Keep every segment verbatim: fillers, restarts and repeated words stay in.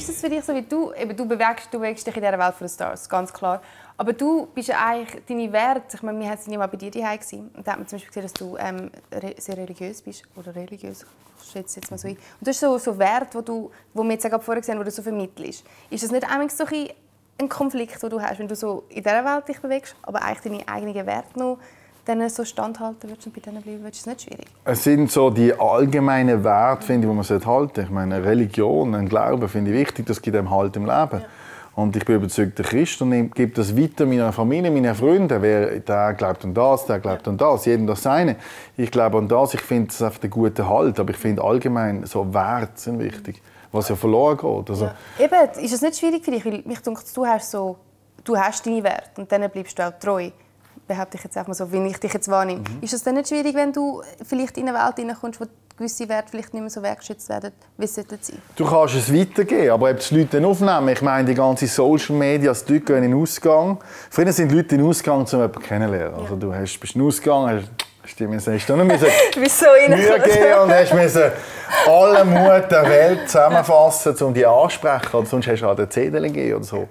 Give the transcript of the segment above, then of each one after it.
ist das für dich so, wie du, eben, du, bewegst, du bewegst dich in dieser Welt von den Stars, ganz klar. Aber du bist ja eigentlich, deine Werte, ich meine, wir waren ja mal bei dir daheim gewesen, und da hat man zum Beispiel gesehen, dass du ähm, re sehr religiös bist, oder religiös, ich schätze jetzt mal so ein. Und du hast so, so Werte, die du, wo wir jetzt gerade vorher gesehen haben, die du so vermittelst. Ist das nicht einmal so ein, ein Konflikt, den du hast, wenn du so in dieser Welt dich bewegst, aber eigentlich deine eigenen Werte noch denen so standhalten würdest und bei denen bleiben würdest? Ist das nicht schwierig? Es sind so die allgemeinen Werte, finde ich, die man halten sollte. Ich meine, Religion, ein Glaube finde ich wichtig, das gibt einem Halt im Leben. Ja. Und ich bin überzeugter Christ und gebe das weiter meiner Familie, meinen Freunden. Wer, der glaubt an das, der glaubt ja. an das, jedem das Seine. Ich glaube an das, ich finde das einfach ein guter Halt. Aber ich finde allgemein, so Werte sind wichtig, was ja verloren geht. Also, ja. Eben, ist es nicht schwierig für dich? Weil mich denkt, du hast so, du hast deine Werte und denen bleibst du auch treu. Behaupte ich jetzt einfach mal so, wie ich dich jetzt wahrnehme. Mhm. Ist es dann nicht schwierig, wenn du vielleicht in eine Welt hineinkommst, wo gewisse Werte vielleicht nicht mehr so wertgeschätzt werden, wie es sein? Du kannst es weitergeben, aber ob die Leute dann aufnehmen, ich meine, die ganzen Social Media, die Leute gehen in den Ausgang. Früher sind die Leute in den Ausgang, um jemanden kennenzulernen. Ja. Also du hast, bist in den Ausgang, hast, hast du müssen, hast du nicht müssen Wieso Mühe geben und hast müssen alle Mut der Welt zusammenfassen, um die anzusprechen. Oder sonst hast du halt eine C D gegeben oder so.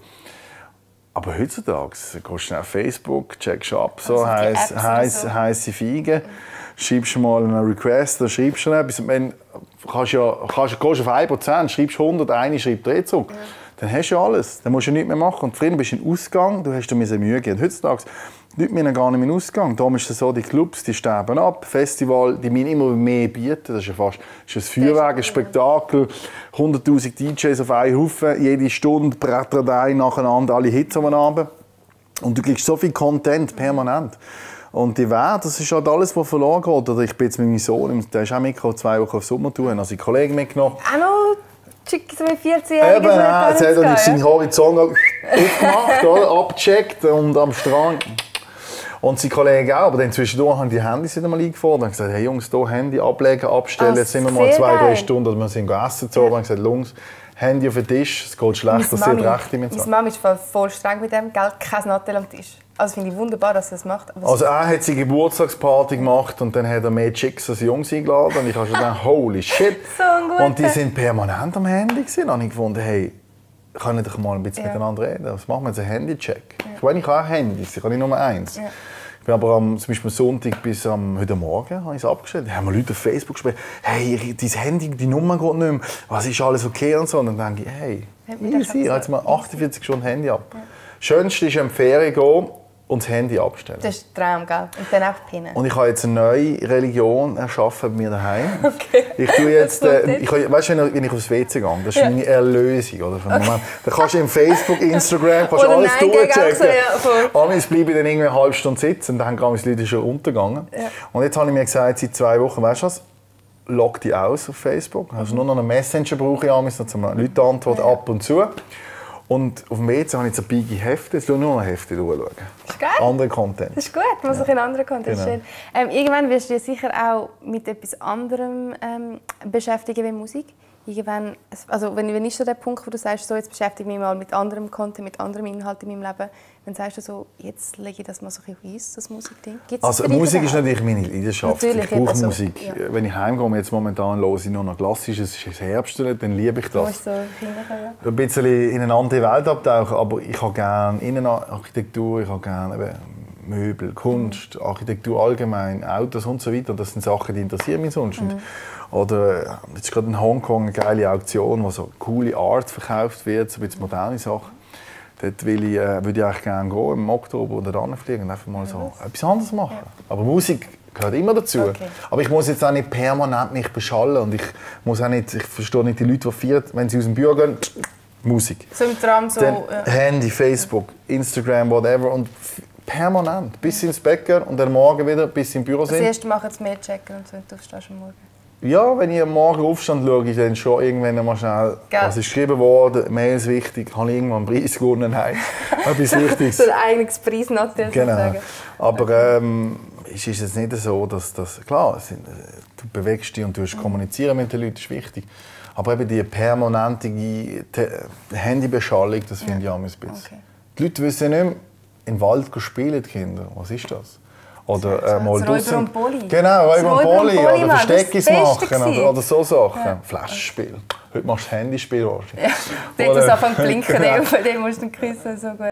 Aber heutzutage gehst du auf Facebook, checkst ab, so also heiß, heiße Feigen, schreibst mal einen Request, dann schreibst du etwas. Wenn, kannst ja, kannst, gehst auf ein Prozent, schreibst hundert, eine schreibt drei zurück. Ja. Dann hast du ja alles, dann musst du nichts mehr machen. Und früher bist du im Ausgang, du hast dir Mühe gegeben. Heutzutage, die Leute müssen gar nicht mehr in den Ausgang. Darum ist es so, die Clubs, die sterben ab, Festival, die müssen immer mehr bieten. Das ist ja fast das ist ein Feuerwerk, ein Spektakel. hunderttausend D Js auf einen Haufen, jede Stunde brettern ein nacheinander alle Hits am Abend. Und du kriegst so viel Content permanent. Und die Werte, das ist halt alles, was verloren geht. Oder ich bin jetzt mit meinem Sohn, der ist auch mitgekommen, zwei Wochen auf Sommertour, also einen Kollegen mitgenommen. Auch noch schick so mit vierzehn-Jährigen. Eben, nein, jetzt hat er seinen Horizont aufgemacht, oder? Abgecheckt und am Strand. Und seine Kollegen auch, aber dann zwischendurch haben die Handys wieder mal eingefordert und gesagt, hey Jungs, hier Handy ablegen, abstellen, oh, jetzt sind wir mal zwei, drei Stunden, oder wir sind essen zu, ja. Und gesagt, Jungs, Handy auf den Tisch, es geht schlecht, das sind recht im Meine Mama ist voll streng mit dem, gell? Kein Nattel am Tisch. Also finde ich wunderbar, dass er das macht. Aber also er hat seine Geburtstagsparty gemacht und dann hat er mehr Chicks als Jungs eingeladen und ich habe schon gedacht, holy shit. So und die sind permanent am Handy gewesen. Und ich gefunden, hey, können wir doch mal ein bisschen ja. miteinander reden. Was machen wir jetzt, einen Handycheck? Ja. Ich meine, ich habe auch Handys, ich habe nicht nur eins. Ja. Ich bin aber am, zum Beispiel am Sonntag bis am, heute Morgen habe ich es abgestellt. Da haben wir Leute auf Facebook gesprochen, hey, dein Handy, die Nummer geht nicht mehr, was ist alles okay und so. Und dann denke ich, hey, easy, jetzt mal achtundvierzig Stunden Handy ab. Ja. Schönste ist, in die Ferien gehen und das Handy abstellen. Das ist der Traum, gell? Und dann auch pinnen. Und ich habe jetzt eine neue Religion erschaffen bei mir daheim. Okay. Ich tue jetzt, äh, ich, weißt du, wenn ich aufs W C gehe, das ist ja. meine Erlösung. Oder? Für okay. Da kannst du im Facebook, Instagram, kannst alles durchchecken. So, ja, alles bleibe ich dann irgendwie eine halbe Stunde sitzen und dann haben die Leute schon untergegangen. Ja. Und jetzt habe ich mir gesagt, seit zwei Wochen, weißt du was? Log die aus auf Facebook. Also nur noch einen Messenger brauche ich, um Leute antworten ja. ab und zu. Und auf dem W C habe ich jetzt ein Biggie Hefte, jetzt schaue ich nur noch Hefte durchschauen. Das ist geil. Andere Content. Das ist gut, man muss ja. in anderen Content. Genau. Ähm, irgendwann wirst du dich sicher auch mit etwas anderem ähm, beschäftigen wie Musik. Irgendwann, also wenn, wenn ist so der Punkt, wo du sagst, so, jetzt beschäftige ich mich mal mit anderem Content, mit anderem Inhalt in meinem Leben, dann sagst du so, jetzt lege ich das mal so ein bisschen eins, das Musikding. Gibt's also das Musik ist natürlich meine Leidenschaft. Natürlich, ich brauche so. Musik. Ja. Wenn ich heimgehe, jetzt momentan höre ich nur noch Klassisches, es ist Herbst, dann liebe ich das. So ja. Ein bisschen in eine andere Welt abtauchen, aber ich habe gerne Innenarchitektur, ich habe gerne Möbel, Kunst, Architektur allgemein, Autos und so weiter. Das sind Sachen, die interessieren mich sonst. Mhm. Oder jetzt ist gerade in Hongkong eine geile Auktion, wo so coole Art verkauft wird, so ein bisschen moderne Sachen. Dort will ich, äh, würde ich eigentlich gerne gehen, im Oktober oder dann fliegen und einfach mal so etwas anderes machen. Ja. Aber Musik gehört immer dazu. Okay. Aber ich muss jetzt auch nicht permanent mich beschallen und ich muss auch nicht, ich verstehe nicht die Leute, die feiern, wenn sie aus dem Büro gehen, Musik. So im Traum so. Dann ja. Handy, Facebook, Instagram, whatever und permanent, bis ins Bett gehen und dann morgen wieder, bis im Büro sind. Das erste machen sie mehr checken und so, du aufstehst am Morgen. Ja, wenn ich am Morgen aufstand, schaue ich dann schon irgendwann mal schnell, Gell. was ist geschrieben worden, Mails wichtig, habe ich irgendwann einen Preis gewonnen, nein, etwas Wichtiges. So ein eigenes Preis natürlich. Genau. Aber ähm, es ist jetzt nicht so, dass das, klar, du bewegst dich und du hast kommunizieren mit den Leuten, das ist wichtig. Aber eben die permanente Handybeschallung, das finde ich auch ein bisschen. Okay. Die Leute wissen nicht mehr, im Wald spielen die Kinder, was ist das? Oder äh, mal Räuber und Poli. Genau, Räuber und Poli. Oder Versteckis machen oder, oder so Sachen. Ja. Flaschenspiel. Heute machst du das Handyspiel wahrscheinlich. Ja, dort, wo es anfängt zu blinken, den musst du dann küssen. So gut.